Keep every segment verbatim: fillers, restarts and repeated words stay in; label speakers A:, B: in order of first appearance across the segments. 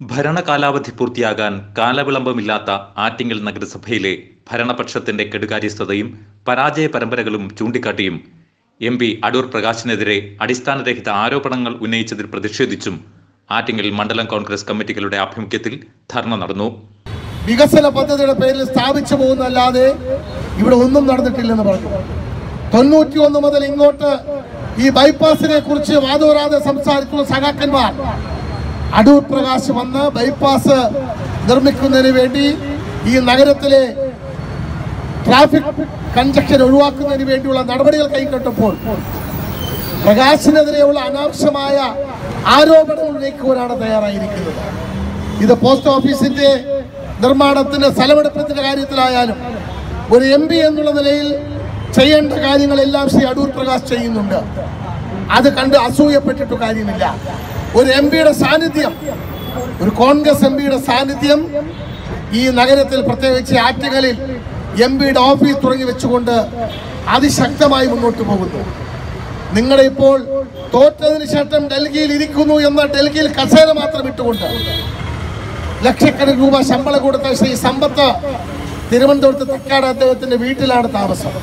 A: ഭരണകാലാവധി പൂർത്തിയാകാൻ കാലവിളംബമില്ലാത്ത ആറ്റിങ്ങൽ നഗരസഭയിലെ ഭരണപക്ഷത്തിന്റെ കെടുകാര്യസ്ഥതയും പരാജയ പരമ്പരകളും ചൂണ്ടിക്കാട്ടിയും എം പി അടൂർ പ്രകാശിനെതിരെ അടിസ്ഥാനരഹിത ആരോപണങ്ങൾ ഉന്നയിച്ചതിൽ പ്രതിഷേധിച്ചും ആറ്റിങ്ങൽ മണ്ഡലം കോൺഗ്രസ് കമ്മിറ്റികളുടെ ആഭിമുഖ്യത്തിൽ ധർണ നടന്നു.
B: വികസന പദ്ധതിയുടെ പേരിൽ സ്ഥാപിച്ചു പോകുന്നല്ലാതെ ഇവിടെ ഒന്നും നടന്നിട്ടില്ലെന്ന് പറഞ്ഞു. തൊണ്ണൂറ്റി ഒന്ന് മുതൽ ഇങ്ങോട്ട് ഈ ബൈപ്പാസിനെ കുറിച്ച് വാദോരാതെ സംസാരിക്കുന്ന സഖാക്കന്മാർ അടൂർ പ്രകാശ് വന്ന് ബൈപ്പാസ് നിർമ്മിക്കുന്നതിന് വേണ്ടി ഈ നഗരത്തിലെ ട്രാഫിക് കൺജക്ഷൻ ഒഴിവാക്കുന്നതിന് വേണ്ടിയുള്ള നടപടികൾ കൈക്കൊണ്ടപ്പോൾ പ്രകാശിനെതിരെയുള്ള അനാവശ്യമായ ആരോപണങ്ങൾ ഉന്നയിക്കുവാനാണ് തയ്യാറായിരിക്കുന്നത്. ഇത് പോസ്റ്റ് ഓഫീസിന്റെ നിർമ്മാണത്തിന്റെ സ്ഥലമെടുപ്പത്തിന്റെ കാര്യത്തിലായാലും ഒരു എം പി എന്നുള്ള നിലയിൽ ചെയ്യേണ്ട കാര്യങ്ങളെല്ലാം ശ്രീ അടൂർ പ്രകാശ് ചെയ്യുന്നുണ്ട്. അത് കണ്ട് അസൂയപ്പെട്ടിട്ട് കാര്യമില്ല. ഒരു എം പിയുടെ സാന്നിധ്യം, ഒരു കോൺഗ്രസ് എം പിയുടെ സാന്നിധ്യം ഈ നഗരത്തിൽ പ്രത്യേകിച്ച് ആറ്റിങ്ങലിൽ എം പിയുടെ ഓഫീസ് തുടങ്ങി വെച്ചുകൊണ്ട് അതിശക്തമായി മുന്നോട്ട് പോകുന്നു. നിങ്ങളുടെ ഇപ്പോൾ തോറ്റതിന് ശേഷം ഡൽഹിയിൽ ഇരിക്കുന്നു എന്ന ഡൽഹിയിൽ കസേര മാത്രം ഇട്ടുകൊണ്ട് ലക്ഷക്കണക്കിന് രൂപ ശമ്പളം കൊടുത്ത ശ്രീ സമ്പത്ത് തിരുവനന്തപുരത്ത് തക്കാട് അദ്ദേഹത്തിന്റെ വീട്ടിലാണ് താമസം.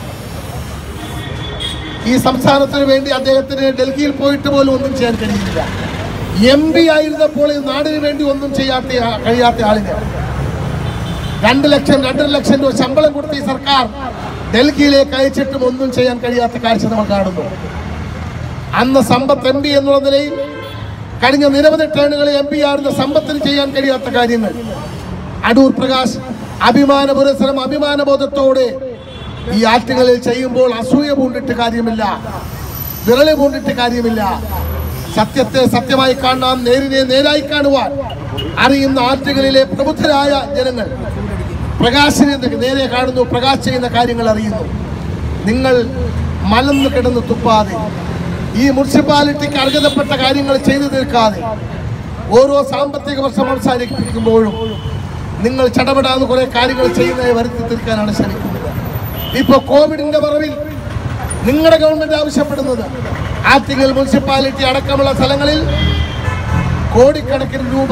B: ഈ സംസ്ഥാനത്തിന് വേണ്ടി അദ്ദേഹത്തിന് ഡൽഹിയിൽ പോയിട്ട് പോലും ഒന്നും ചെയ്യാൻ കഴിയുന്നില്ല. എം പി ആയിരുന്നപ്പോൾ ഈ നാടിന് വേണ്ടി ഒന്നും ചെയ്യാത്ത കഴിയാത്ത ആളിന് രണ്ട് ലക്ഷം രണ്ടര ലക്ഷം രൂപ ശമ്പളം കൊടുത്ത ഈ സർക്കാർ ഡൽഹിയിലേക്ക് അയച്ചിട്ടും ഒന്നും ചെയ്യാൻ കഴിയാത്ത കാഴ്ച നമ്മൾ കാണുന്നു. അന്ന് സമ്പത്ത് എം പി എന്നുള്ള നിലയിൽ കഴിഞ്ഞ നിരവധി ടേണുകളിൽ എം പി ആയിരുന്ന സമ്പത്തിന് ചെയ്യാൻ കഴിയാത്ത കാര്യങ്ങൾ അടൂർ പ്രകാശ് അഭിമാന പുരസ്സരം അഭിമാനബോധത്തോടെ ഈ ആറ്റുകളിൽ ചെയ്യുമ്പോൾ അസൂയ പൂണ്ടിട്ട് കാര്യമില്ല, വിരളി പൂണ്ടിട്ട് കാര്യമില്ല. സത്യത്തെ സത്യമായി കാണാൻ, നേരിനെ നേരായി കാണുവാൻ അറിയുന്ന ആറ്റുകളിലെ പ്രബുദ്ധരായ ജനങ്ങൾ പ്രകാശിനെ നേരെ കാണുന്നു, പ്രകാശ് ചെയ്യുന്ന കാര്യങ്ങൾ അറിയുന്നു. നിങ്ങൾ മലന്ന് കിടന്ന് തുപ്പാതെ, ഈ മുനിസിപ്പാലിറ്റിക്ക് അർഹതപ്പെട്ട കാര്യങ്ങൾ ചെയ്തു തീർക്കാതെ ഓരോ സാമ്പത്തിക വർഷം അവസാനിപ്പിക്കുമ്പോഴും നിങ്ങൾ ചടപടാതെ കുറെ കാര്യങ്ങൾ ചെയ്യുന്നതായി വരുത്തി തീർക്കാനാണ് ശ്രമിക്കുന്നത്. ഇപ്പൊ കോവിഡിന്റെ മറവിൽ നിങ്ങളുടെ ഗവൺമെന്റ് ആവശ്യപ്പെടുന്നത് ആറ്റിങ്ങൽ മുനിസിപ്പാലിറ്റി അടക്കമുള്ള സ്ഥലങ്ങളിൽ കോടിക്കണക്കിന് രൂപ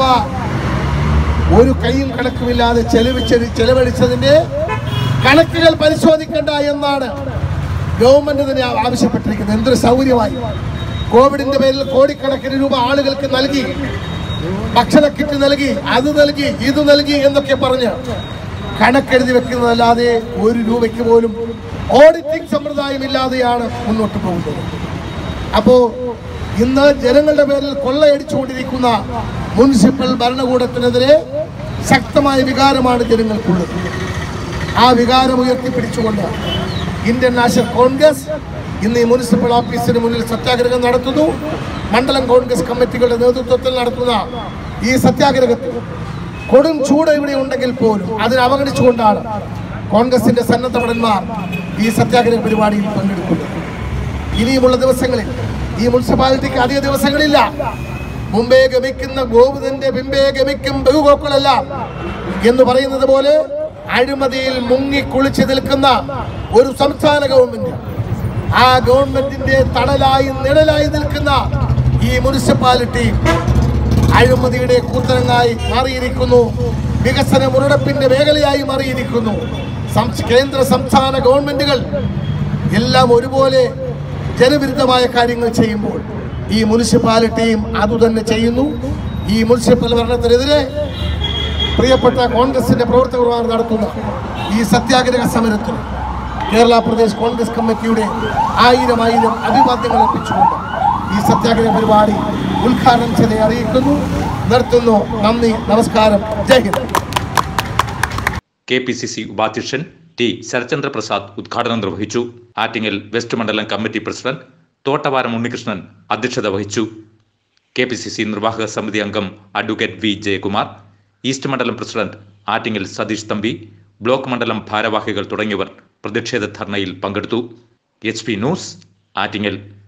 B: ഒരു കൈയും കണക്കുമില്ലാതെ ചെലവിച്ചത് ചെലവഴിച്ചതിന്റെ കണക്കുകൾ പരിശോധിക്കേണ്ട എന്നാണ് ഗവൺമെന്റ് തന്നെ ആവശ്യപ്പെട്ടിരിക്കുന്നത്. എന്തൊരു സൗകര്യമായി കോവിഡിന്റെ പേരിൽ കോടിക്കണക്കിന് രൂപ ആളുകൾക്ക് നൽകി, ഭക്ഷണ കിറ്റ് നൽകി, അത് നൽകി, ഇത് നൽകി എന്നൊക്കെ പറഞ്ഞ് കണക്കെഴുതി വെക്കുന്നതല്ലാതെ ഒരു രൂപയ്ക്ക് പോലും ഓഡിറ്റിംഗ് സമ്പ്രദായം ഇല്ലാതെയാണ് മുന്നോട്ട് പോകുന്നത്. അപ്പോ ഇന്ന് ജനങ്ങളുടെ പേരിൽ കൊള്ളയടിച്ചുകൊണ്ടിരിക്കുന്ന മുനിസിപ്പൽ ഭരണകൂടത്തിനെതിരെ ശക്തമായ വികാരമാണ് ജനങ്ങൾക്കുള്ളത്. ആ വികാരം ഉയർത്തിപ്പിടിച്ചുകൊണ്ട് ഇന്ത്യൻ നാഷണൽ കോൺഗ്രസ് ഇന്ന് ഈ മുനിസിപ്പൽ ഓഫീസിന് മുന്നിൽ സത്യാഗ്രഹം നടത്തുന്നു. മണ്ഡലം കോൺഗ്രസ് കമ്മിറ്റികളുടെ നേതൃത്വത്തിൽ നടത്തുന്ന ഈ സത്യാഗ്രഹത്തിൽ കൊടും ചൂട് ഇവിടെ ഉണ്ടെങ്കിൽ പോലും അതിനെ അവഗണിച്ചുകൊണ്ടാണ് കോൺഗ്രസിന്റെ സന്നദ്ധഭടന്മാർ ഈ സത്യാഗ്രഹ പരിപാടിയിൽ പങ്കെടുക്കുന്നത്. ഇനിയുമുള്ള ദിവസങ്ങളിൽ ഈ മുനിസിപ്പാലിറ്റിക്ക് അധിക ദിവസങ്ങളില്ല. മുമ്പേ ഗമിക്കുന്ന ഗോവിന്ദന്റെ പിമ്പേ ഗമിക്കും ബഹുഗോക്കളല്ല എന്ന് പറയുന്നത് പോലെ അഴിമതിയിൽ മുങ്ങി കുളിച്ചു നിൽക്കുന്ന ഒരു സംസ്ഥാന ഗവൺമെന്റ്, ആ ഗവൺമെന്റിന്റെ തണലായി നിഴലായി നിൽക്കുന്ന ഈ മുനിസിപ്പാലിറ്റി അഴിമതിയുടെ കൂത്തരങ്ങായി മാറിയിരിക്കുന്നു. വികസന മുരടപ്പിന്റെ മേഖലയായി മാറിയിരിക്കുന്നു. കേന്ദ്ര സംസ്ഥാന ഗവൺമെന്റുകൾ എല്ലാം ഒരുപോലെ ജനവിരുദ്ധമായ കാര്യങ്ങൾ ചെയ്യുമ്പോൾ ഈ മുനിസിപ്പാലിറ്റിയും അതുതന്നെ ചെയ്യുന്നു. ഈ മുനിസിപ്പൽ ഭരണത്തിനെതിരെ പ്രിയപ്പെട്ട കോൺഗ്രസിന്റെ പ്രവർത്തകർ നടത്തുന്ന ഈ സത്യാഗ്രഹ സമരത്തിൽ കേരള പ്രദേശ് കോൺഗ്രസ് കമ്മിറ്റിയുടെ ആയിരം ആയിരം അഭിവാദ്യങ്ങൾ അർപ്പിച്ചുകൊണ്ട് ഈ സത്യാഗ്രഹ പരിപാടി ഉദ്ഘാടനം ചെയ്ത് അറിയിക്കുന്നു. നിർത്തുന്നു. നന്ദി, നമസ്കാരം, Jai Hind.
A: K P C C ഉപാധ്യക്ഷൻ ടി ശരചന്ദ്ര പ്രസാദ് ഉദ്ഘാടനം നിർവഹിച്ചു. ആറ്റിങ്ങൽ വെസ്റ്റ് മണ്ഡലം കമ്മിറ്റി പ്രസിഡന്റ് തോട്ടവാരം ഉണ്ണികൃഷ്ണൻ അധ്യക്ഷത വഹിച്ചു. കെ പി സി സി നിർവാഹക സമിതി അംഗം അഡ്വക്കേറ്റ് വി ജയകുമാർ, ഈസ്റ്റ് മണ്ഡലം പ്രസിഡന്റ് ആറ്റിങ്ങൽ സതീഷ് തമ്പി, ബ്ലോക്ക് മണ്ഡലം ഭാരവാഹികൾ തുടങ്ങിയവർ പ്രതിഷേധ ധർണയിൽ പങ്കെടുത്തു. H P news, Attingal.